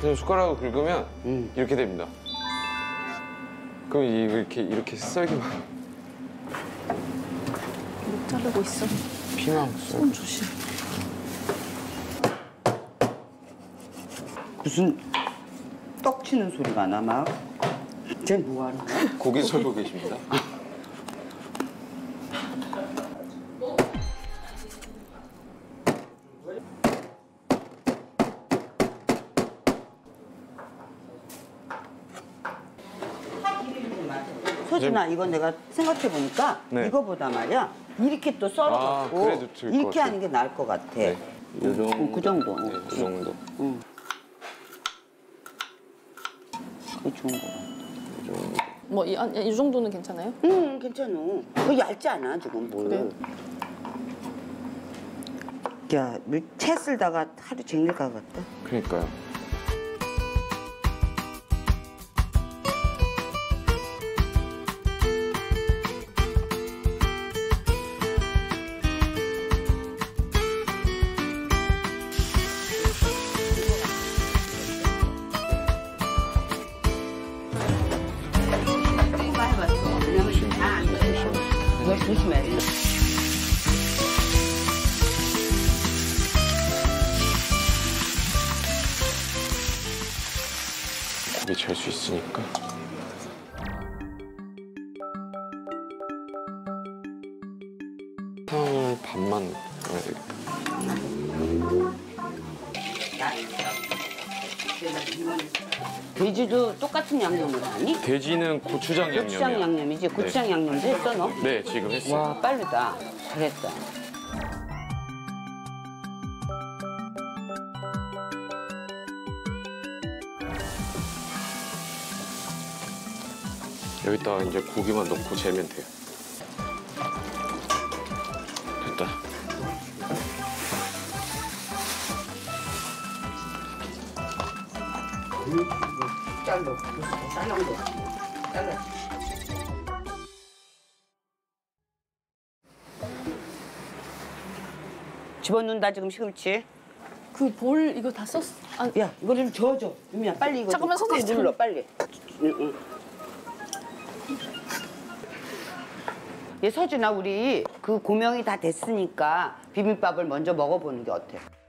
그냥 숟가락으로 긁으면 이렇게 됩니다. 그럼 이렇게 썰기만. 못 자르고 있어. 피망 손 조심. 무슨 떡 치는 소리가 나 막. 쟤 뭐 하는 거야? 고기 썰고 계십니다. 서진아, 이건 내가 생각해보니까 네. 이거보다 말이야 이렇게 또 썰어갖고 그래도 될것 이렇게 같아요. 하는 게 나을 것 같아. 네. 이 정도. 그 정도. 네, 이 정도. 응. 그게 좋은 거 같아. 이 정도. 뭐 이 정도는 괜찮아요? 응, 괜찮아. 그거 얇지 않아, 지금 뭘. 그래요? 야, 채 쓸다가 하루 종일 가겠다. 그러니까요. 이걸 조심해. 고기 잘 수 있으니까. 설탕을 반만 넣어야 되겠다. 돼지도 똑같은 양념을 하니? 돼지는 고추장 양념이요. 고추장 양념이지? 고추장 양념도 했어, 너? 네, 지금 했어요. 와, 빠르다. 잘했다. 여기다가 이제 고기만 넣고 재면 돼요. 됐다. 잘라. 잘라. 집어넣는다, 지금 시금치. 그 볼 이거 다 썼. 야, 이거 좀 저어줘. 유미야, 빨리 이거 잠깐만, 좀 크게 손 눌러, 빨리. 응. 얘 서준아, 우리 그 고명이 다 됐으니까 비빔밥을 먼저 먹어보는 게 어때?